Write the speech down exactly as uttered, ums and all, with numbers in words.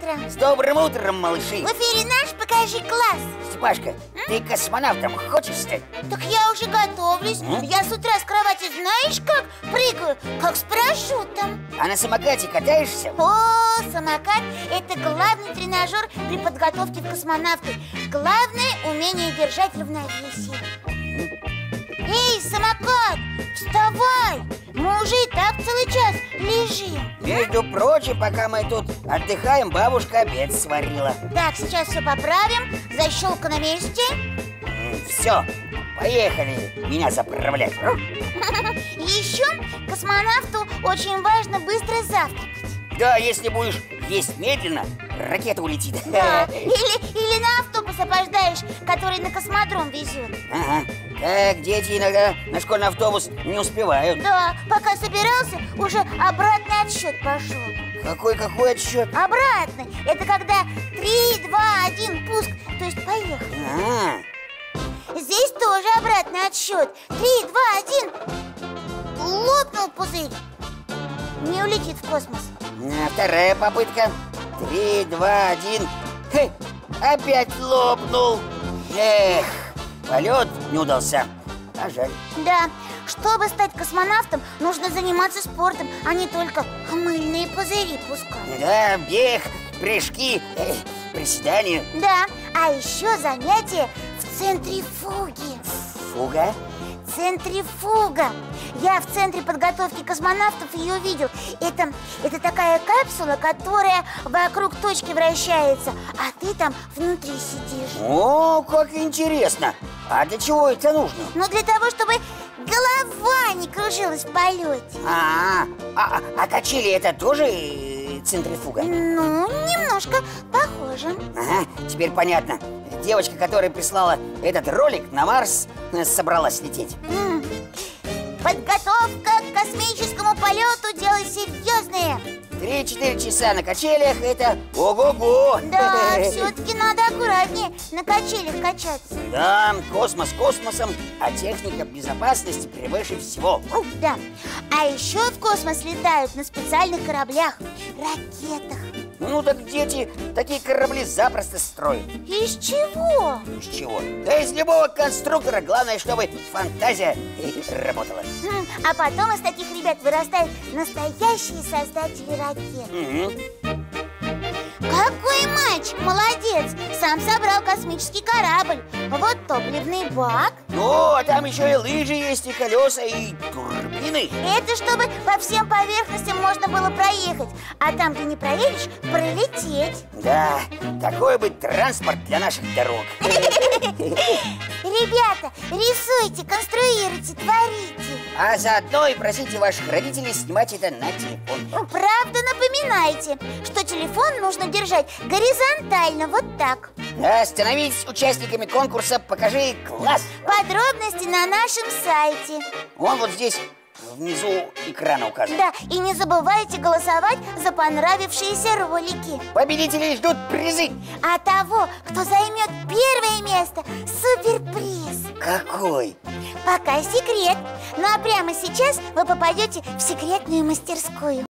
утро! С добрым утром, малыши! В эфире наш «Покажи класс». Степашка, М? ты космонавтом хочешь стать? Так я уже готовлюсь. М? Я с утра с кровати знаешь как прыгаю? Как с парашютом. А на самокате катаешься? О, самокат – это главный тренажер при подготовке к космонавту. Главное – умение держать равновесие. Эй, самокат, вставай! Мы уже и так целый час лежим. Между прочим, пока мы тут отдыхаем, бабушка обед сварила. Так, сейчас все поправим. Защелка на месте. Все, поехали меня заправлять. Еще космонавту очень важно быстро завтракать. Да, если будешь есть медленно, ракета улетит. Да, или, или на автобус опоздаешь, который на космодром везет. Ага. Так, дети иногда на школьный автобус не успевают. Да, пока собирался, уже обратный отсчет пошел. Какой-какой отсчет? Обратный. Это когда три, два, один, пуск. То есть поехали. А-а-а. Здесь тоже обратный отсчет. Три, два, один. Лопнул пузырь. Не улетит в космос. А вторая попытка. Три, два, один. Хе, опять лопнул. Эх, полет не удался. А жаль. Да, чтобы стать космонавтом, нужно заниматься спортом, а не только мыльные пузыри пускать. Да, бег, прыжки, э, приседания. Да, а еще занятия в центрифуге. Фуга? Центрифуга. Я в центре подготовки космонавтов ее видел. Это, это такая капсула, которая вокруг точки вращается, а ты там внутри сидишь. О, как интересно. А для чего это нужно? Ну, для того, чтобы голова не кружилась в полете. А, а, а качели это тоже э, центрифуга? Ну, немножко похоже. Ага, теперь понятно. Девочка, которая прислала этот ролик на Марс, собралась лететь. М. Подготовка к космическому полету – дело серьезное. Три-четыре часа на качелях – это ого-го! Да, все-таки надо аккуратнее на качелях качаться. Да, космос космосом, а техника безопасности превыше всего. Да, а еще в космос летают на специальных кораблях, ракетах. Ну так дети такие корабли запросто строят. Из чего? Из чего? Да из любого конструктора. Главное, чтобы фантазия работала. М, А потом из таких ребят вырастают настоящие создатели ракет. Угу. Какой мальчик, молодец! Сам собрал космический корабль. Вот топливный бак. Ну, а там еще и лыжи есть, и колеса, и турбины. Это чтобы по всем поверхностям можно было проехать. А там, где не проедешь, пролететь. Да, такой бы транспорт для наших дорог. Ребята, рисуйте, конструируйте, творите. А заодно и просите ваших родителей снимать это на телефон. Правда, напоминайте, что телефон нужно держать горизонтально, вот так. Да, становитесь участниками конкурса «Покажи класс». Подробности на нашем сайте. Вон вот здесь внизу экрана указан. Да, и не забывайте голосовать за понравившиеся ролики. Победителей ждут призы. А того, кто займет первое место, суперприз. Какой? Пока секрет. Ну а прямо сейчас вы попадете в секретную мастерскую.